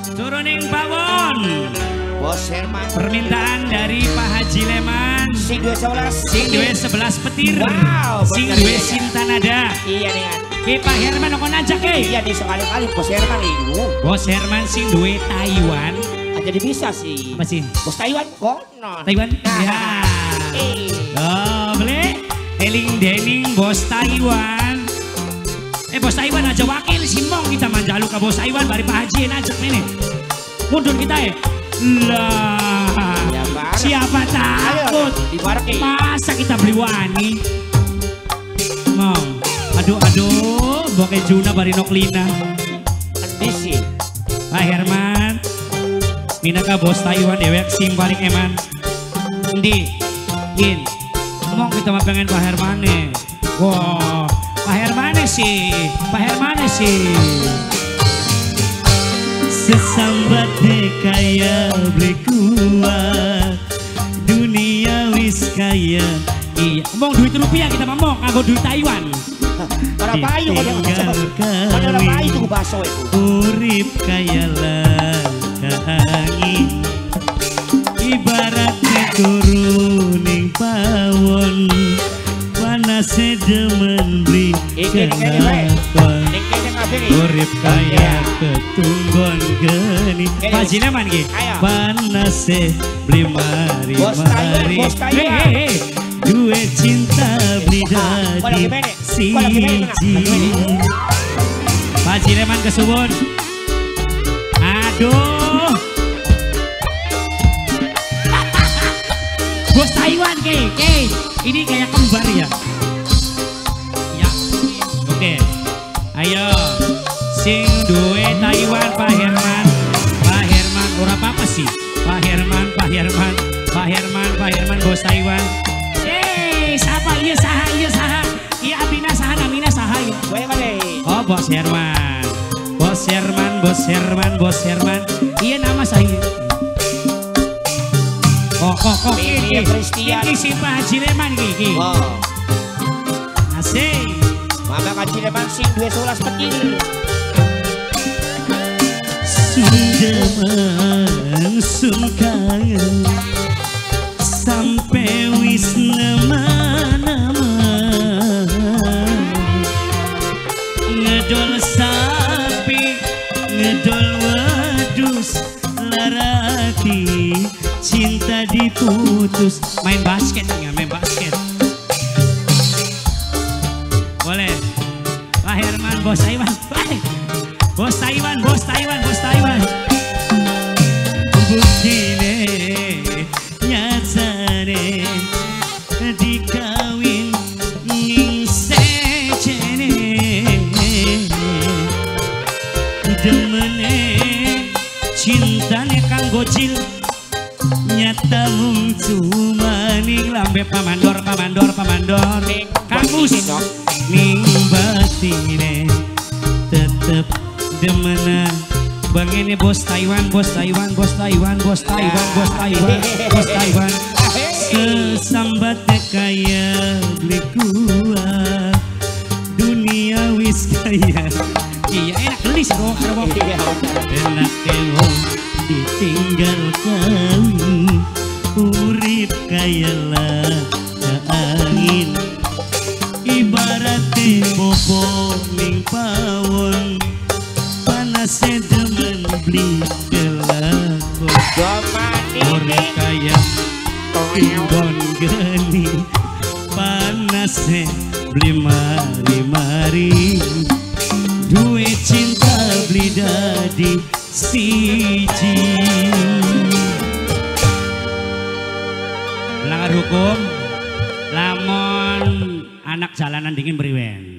Turuning Pawon. Bos Herman. Permintaan dari Pak Haji Leman. Sing duwe 11. Sing duwe 11 petir. Wow, sing bener, duwe iya. Sintanada. Iya nih kan. Ki Pak Herman nokon aja ke. Iya nih sekali-kali Bos Herman itu. Bos Herman sing duwe Taiwan. Jadi bisa sih. Apa sih? Bos Taiwan konon. Taiwan? Nah. Ya. Oh, boleh. Eling Dening Bos Taiwan. Bos Taiwan aja wakil Simong kita manjalu ke Bos Taiwan bari Pak Haji najak nih. Mundur kita ya. Lah. Ya, siapa takut? Ayo, masa kita beli wani? Mau. Aduh, boke Juna bari Noklina. Kondisi. Pak Herman. Minaka Bos Taiwan dewek sing paling eman. Ndi, Gin, ngomong kita mah pengen Pak Hermane. Wah, Pak Hermane sih, Pak Hermane sih. Sesambat kaya beli kuat, dunia wis kaya. Iya, ngomong duit rupiah kita ngomong, nganggo duit Taiwan. Para payu kalau orang payu tuh baso itu. Urip kaya lah angin, ibaratnya turuning pawon, panasnya demen beli kenapa. Urip kaya ketunggon geni. Haji Leman ki, panasnya beli mari-mari. Dua cinta beli dadi siji. Haji Leman kesubun. Aduh. Bos Taiwan ke, ini kayak kembar ya. Ya, oke. Ayo, sing duwe Taiwan Pak Herman. Pak Herman, ora apa sih? Pak Herman Bos Taiwan. Siapa? Iya saha. Iya Abina saha ya. Oh Bos Herman. Bos Herman. Iya nama saya. Kok ini si Pak Haji Leman gini. Wow. Asik. Mama Haji Leman sing duwe 11 petir. Sudah sungkangen sampai wis nama-nama ngedol sapi ngedol wadus larati cinta diputus. Main basket ya, main basket boleh. Pak Herman Bos Taiwan. Bos Taiwan buktine nyatane dikawin ning secene demene cintane kanggo jil nyata mung cuma ning lambe pamandor kamus ning batine tetep demena bang ini Bos Taiwan. Sesambat kaya beli kuat, dunia wis kaya. Iya enak gelis kok. Enak wong ditinggal kawin, urip kaya lah angin, ibaratnya bobo ning pawon, panasnya demen beli kelakon. Urip kaya timbon geni, panasnya beli mari-mari. Duit cinta beli dadi siji. Melanggar hukum, lamun anak jalanan dingin beriwen.